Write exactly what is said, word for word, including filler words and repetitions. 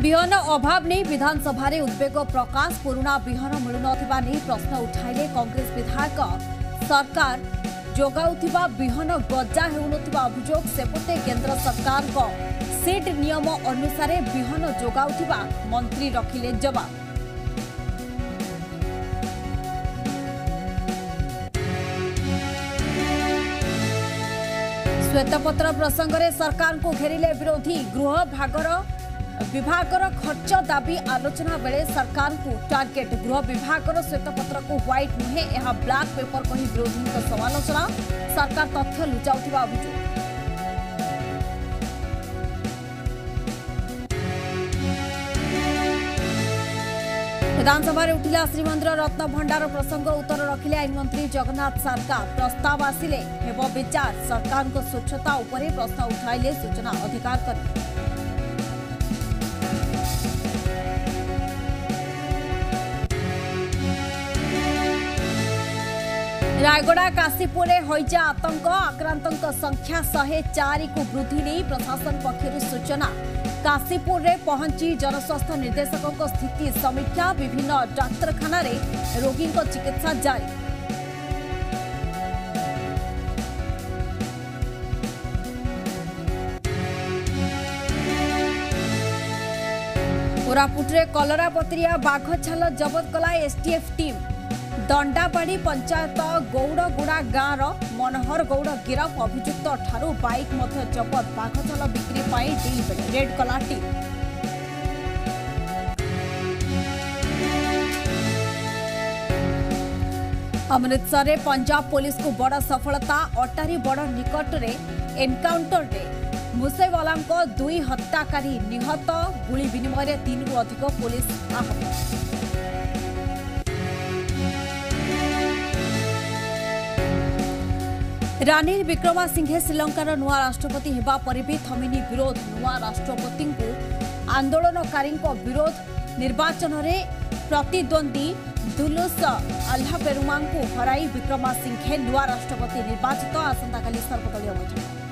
बिहन अभाव नहीं विधानसभा रे उद्वेग प्रकाश पुराना बिहन मिलुनथिबा नहीं प्रश्न उठाइले कांग्रेस विधायक। सरकार जोगाउथिबा बिहन गजा हेउनथिबा अभियोग सेपटे केंद्र सरकार को सीड नियम अनुसार बिहन जोगाउथिबा मंत्री रखिले जवाब। श्वेतपत्र प्रसंग में सरकार को घेरिले विरोधी। गृह भागर विभागर खर्च दाबी आलोचना बेले सरकार को टार्गेट। गृह विभागर श्वेतपत्र को व्हाइट नुहे यह ब्लैक पेपर कही विरोधी समालोचना। सरकार तथ्य लुचाउथिबा अभियोग। विधानसभा उठिला श्रीमंदिर रत्न भंडार प्रसंग उत्तर रखिले आईन मंत्री जगन्नाथ सरकार। प्रस्ताव आसिले हेब विचार। सरकार को स्वच्छता उपरे प्रश्न उठाइले सूचना अधिकार कर्मी। रायगड़ा काशीपुर हईजा आतंक आक्रांतों संख्या शहे चार को वृद्धि नहीं प्रशासन पक्षर सूचना। काशीपुर रे पहुंची जनस्वास्थ्य निर्देशकों स्थिति समीक्षा। विभिन्न डाक्तरखाना रे रोगी चिकित्सा जारी। कोरापुट रे कलरापत्रिया बाघ छाल जबत कला एसटीएफ टीम। दंडाबाड़ी पंचायत गौड़गुड़ा गाँव मनोहर गौड़ गिरफ। अभियुक्त ठारू बाइक मध्य जबत। बाघछाल बिक्री पाई डील बेले रेड कला टीम। अमृतसर रे पंजाब पुलिस को बड़ सफलता। अटारी बड़ निकट रे एनकाउंटर रे मुसेवाला दुई हत्याकारी निहत। गुली विनिमय तीन रु अधिक पुलिस आहत। रानिल विक्रमासिंघे श्रीलंकार नुआ राष्ट्रपति हेबा पर भी थमिनी विरोध। नुआ राष्ट्रपति को आंदोलनकारी विरोध। निर्वाचन में प्रतिद्वंदी दुलुस अल्लापेरुमा को हराई विक्रमासिंघे नुआ राष्ट्रपति निर्वाचित। आसंता काली सर्वदलीय बैठक।